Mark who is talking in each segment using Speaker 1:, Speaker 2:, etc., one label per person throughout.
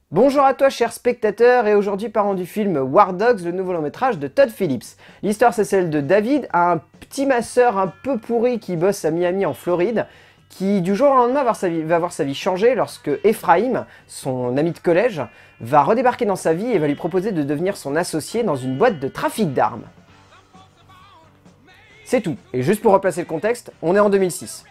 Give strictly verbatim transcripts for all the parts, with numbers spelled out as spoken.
Speaker 1: Bonjour à toi chers spectateurs et aujourd'hui parlons du film War Dogs, le nouveau long métrage de Todd Phillips. L'histoire c'est celle de David, un petit masseur un peu pourri qui bosse à Miami en Floride, qui du jour au lendemain va voir sa vie, va voir sa vie changer lorsque Ephraim, son ami de collège, va redébarquer dans sa vie et va lui proposer de devenir son associé dans une boîte de trafic d'armes. C'est tout. Et juste pour replacer le contexte, on est en deux mille six.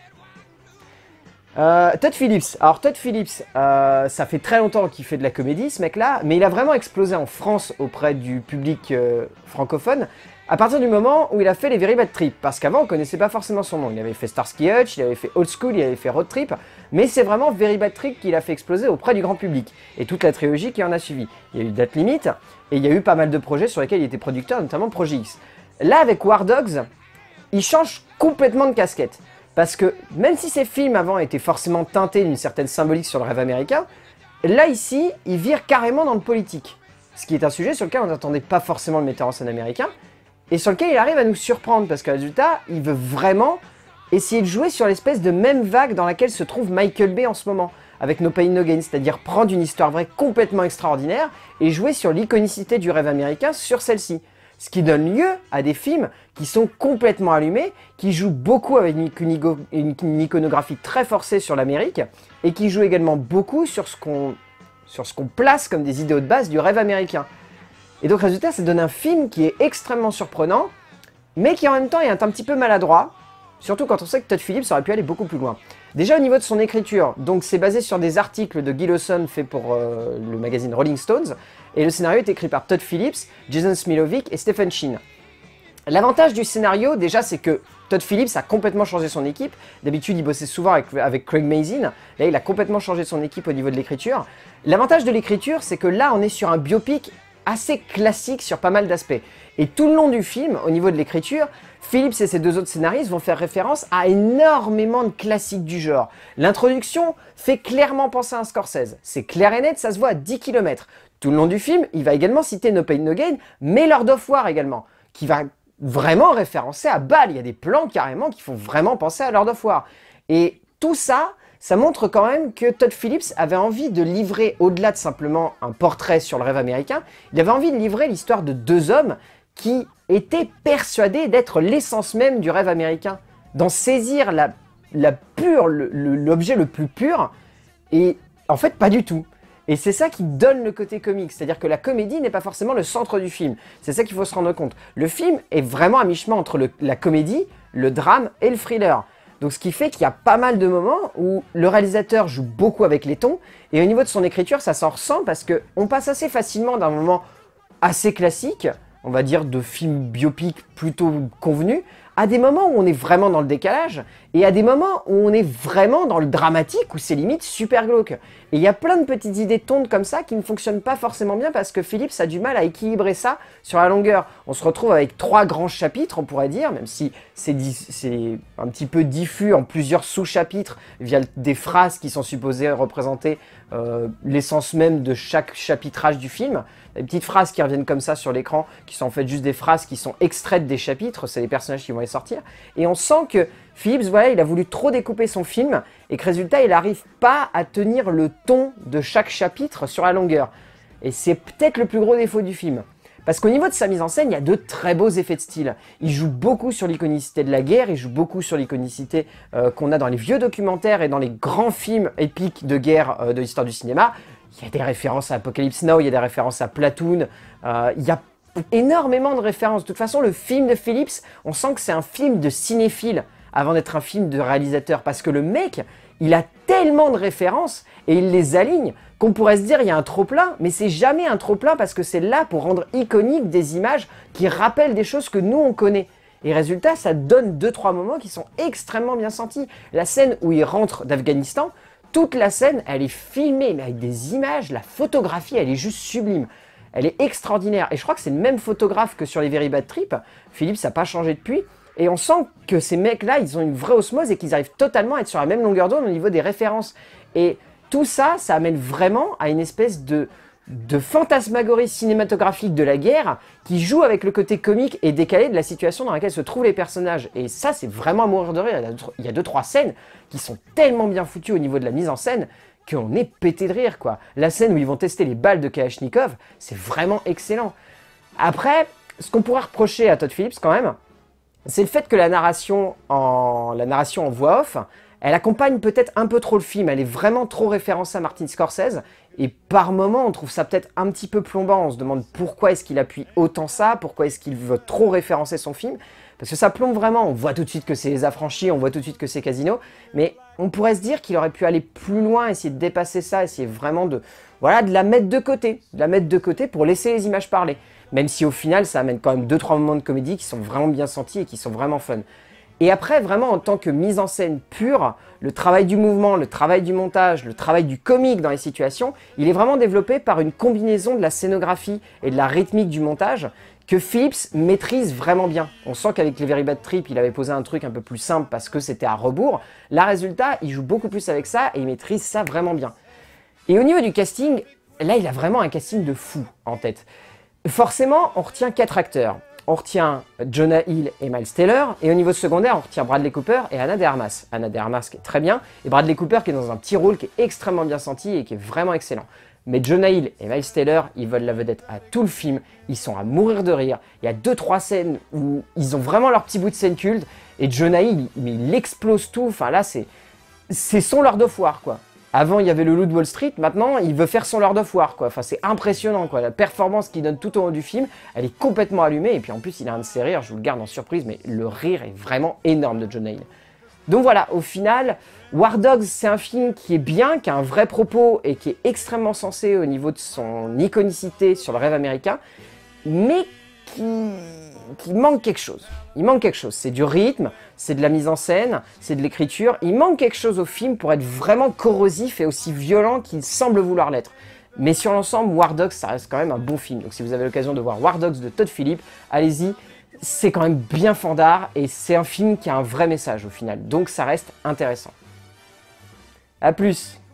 Speaker 1: Euh, Todd Phillips. Alors Todd Phillips, euh, ça fait très longtemps qu'il fait de la comédie, ce mec-là, mais il a vraiment explosé en France auprès du public euh, francophone à partir du moment où il a fait les Very Bad Trip. Parce qu'avant, on connaissait pas forcément son nom. Il avait fait Starsky Hutch, il avait fait Old School, il avait fait Road Trip, mais c'est vraiment Very Bad Trip qu'il a fait exploser auprès du grand public. Et toute la trilogie qui en a suivi. Il y a eu Date Limit, et il y a eu pas mal de projets sur lesquels il était producteur, notamment Projet X. Là, avec War Dogs, il change complètement de casquette. Parce que même si ces films avant étaient forcément teintés d'une certaine symbolique sur le rêve américain, là ici, il vire carrément dans le politique. Ce qui est un sujet sur lequel on n'attendait pas forcément le metteur en scène américain, et sur lequel il arrive à nous surprendre, parce que résultat, il veut vraiment essayer de jouer sur l'espèce de même vague dans laquelle se trouve Michael Bay en ce moment, avec No Pain No Gain, c'est-à-dire prendre une histoire vraie complètement extraordinaire et jouer sur l'iconicité du rêve américain sur celle-ci. Ce qui donne lieu à des films qui sont complètement allumés, qui jouent beaucoup avec une, une iconographie très forcée sur l'Amérique, et qui jouent également beaucoup sur ce qu'on sur ce qu'on place comme des idéaux de base du rêve américain. Et donc résultat, ça donne un film qui est extrêmement surprenant, mais qui en même temps est un petit peu maladroit, surtout quand on sait que Todd Phillips aurait pu aller beaucoup plus loin. Déjà au niveau de son écriture, donc c'est basé sur des articles de Guy Lawson faits pour euh, le magazine Rolling Stones, et le scénario est écrit par Todd Phillips, Jason Smilovic et Stephen Sheen. L'avantage du scénario, déjà, c'est que Todd Phillips a complètement changé son équipe. D'habitude, il bossait souvent avec, avec Craig Mazin. Là, il a complètement changé son équipe au niveau de l'écriture. L'avantage de l'écriture, c'est que là, on est sur un biopic assez classique sur pas mal d'aspects. Et tout le long du film, au niveau de l'écriture, Phillips et ses deux autres scénaristes vont faire référence à énormément de classiques du genre. L'introduction fait clairement penser à un Scorsese. C'est clair et net, ça se voit à dix kilomètres. Tout le long du film, il va également citer No Pain No Gain, mais Lord of War également, qui va vraiment référencer à Bâle. Il y a des plans carrément qui font vraiment penser à Lord of War. Et tout ça, ça montre quand même que Todd Phillips avait envie de livrer, au-delà de simplement un portrait sur le rêve américain, il avait envie de livrer l'histoire de deux hommes qui étaient persuadés d'être l'essence même du rêve américain, d'en saisir la, la pure, l'objet le, le plus pur, et en fait pas du tout. Et c'est ça qui donne le côté comique, c'est-à-dire que la comédie n'est pas forcément le centre du film. C'est ça qu'il faut se rendre compte. Le film est vraiment à mi-chemin entre le, la comédie, le drame et le thriller. Donc ce qui fait qu'il y a pas mal de moments où le réalisateur joue beaucoup avec les tons, et au niveau de son écriture, ça s'en ressent parce qu'on passe assez facilement d'un moment assez classique, on va dire de film biopic plutôt convenu, à des moments où on est vraiment dans le décalage, et à des moments où on est vraiment dans le dramatique, où c'est limite super glauque. Et il y a plein de petites idées tondes comme ça qui ne fonctionnent pas forcément bien parce que Phillips a du mal à équilibrer ça sur la longueur. On se retrouve avec trois grands chapitres, on pourrait dire, même si c'est un petit peu diffus en plusieurs sous-chapitres via des phrases qui sont supposées représenter euh, l'essence même de chaque chapitrage du film. Des petites phrases qui reviennent comme ça sur l'écran, qui sont en fait juste des phrases qui sont extraites des chapitres, c'est les personnages qui vont les sortir. Et on sent que Phillips, voilà, il a voulu trop découper son film et que résultat, il n'arrive pas à tenir le ton de chaque chapitre sur la longueur. Et c'est peut-être le plus gros défaut du film. Parce qu'au niveau de sa mise en scène, il y a de très beaux effets de style. Il joue beaucoup sur l'iconicité de la guerre, il joue beaucoup sur l'iconicité euh, qu'on a dans les vieux documentaires et dans les grands films épiques de guerre euh, de l'histoire du cinéma. Il y a des références à Apocalypse Now, il y a des références à Platoon, euh, il y a énormément de références. De toute façon, le film de Phillips, on sent que c'est un film de cinéphile avant d'être un film de réalisateur. Parce que le mec, il a tellement de références et il les aligne qu'on pourrait se dire il y a un trop-plein, mais c'est jamais un trop-plein parce que c'est là pour rendre iconique des images qui rappellent des choses que nous on connaît. Et résultat, ça donne deux trois moments qui sont extrêmement bien sentis. La scène où il rentre d'Afghanistan, toute la scène, elle est filmée, mais avec des images, la photographie, elle est juste sublime. Elle est extraordinaire. Et je crois que c'est le même photographe que sur les Very Bad Trip. Phillips n'a pas changé depuis. Et on sent que ces mecs-là, ils ont une vraie osmose et qu'ils arrivent totalement à être sur la même longueur d'onde au niveau des références. Et tout ça, ça amène vraiment à une espèce de, de fantasmagorie cinématographique de la guerre qui joue avec le côté comique et décalé de la situation dans laquelle se trouvent les personnages. Et ça, c'est vraiment à mourir de rire. Il y a deux, trois scènes qui sont tellement bien foutues au niveau de la mise en scène qu'on est pété de rire, quoi. La scène où ils vont tester les balles de Kalachnikov, c'est vraiment excellent. Après, ce qu'on pourrait reprocher à Todd Phillips quand même, c'est le fait que la narration en, la narration en voix off, elle accompagne peut-être un peu trop le film, elle est vraiment trop référencée à Martin Scorsese, et par moments on trouve ça peut-être un petit peu plombant, on se demande pourquoi est-ce qu'il appuie autant ça, pourquoi est-ce qu'il veut trop référencer son film, parce que ça plombe vraiment, on voit tout de suite que c'est Les Affranchis, on voit tout de suite que c'est Casino, mais on pourrait se dire qu'il aurait pu aller plus loin, essayer de dépasser ça, essayer vraiment de, voilà, de la mettre de côté, de la mettre de côté pour laisser les images parler. Même si au final, ça amène quand même deux trois moments de comédie qui sont vraiment bien sentis et qui sont vraiment fun. Et après, vraiment, en tant que mise en scène pure, le travail du mouvement, le travail du montage, le travail du comique dans les situations, il est vraiment développé par une combinaison de la scénographie et de la rythmique du montage que Phillips maîtrise vraiment bien. On sent qu'avec les Very Bad Trip, il avait posé un truc un peu plus simple parce que c'était à rebours. Là, résultat, il joue beaucoup plus avec ça et il maîtrise ça vraiment bien. Et au niveau du casting, là, il a vraiment un casting de fou en tête. Forcément, on retient quatre acteurs. On retient Jonah Hill et Miles Teller, et au niveau secondaire, on retient Bradley Cooper et Ana de Armas. Ana de Armas qui est très bien, et Bradley Cooper qui est dans un petit rôle qui est extrêmement bien senti et qui est vraiment excellent. Mais Jonah Hill et Miles Teller, ils veulent la vedette à tout le film, ils sont à mourir de rire. Il y a deux trois scènes où ils ont vraiment leur petit bout de scène culte, et Jonah Hill, mais il explose tout, enfin là, c'est son Lord of War, quoi. Avant, il y avait le loup de Wall Street, maintenant, il veut faire son Lord of War, quoi. Enfin, c'est impressionnant, quoi. La performance qu'il donne tout au long du film, elle est complètement allumée. Et puis, en plus, il a un de ses rires, je vous le garde en surprise, mais le rire est vraiment énorme de Jonah Hill. Donc voilà, au final, War Dogs, c'est un film qui est bien, qui a un vrai propos et qui est extrêmement sensé au niveau de son iconicité sur le rêve américain, mais qui, qui manque quelque chose. Il manque quelque chose. C'est du rythme, c'est de la mise en scène, c'est de l'écriture. Il manque quelque chose au film pour être vraiment corrosif et aussi violent qu'il semble vouloir l'être. Mais sur l'ensemble, War Dogs, ça reste quand même un bon film. Donc si vous avez l'occasion de voir War Dogs de Todd Phillips, allez-y. C'est quand même bien fandard et c'est un film qui a un vrai message au final. Donc ça reste intéressant. A plus!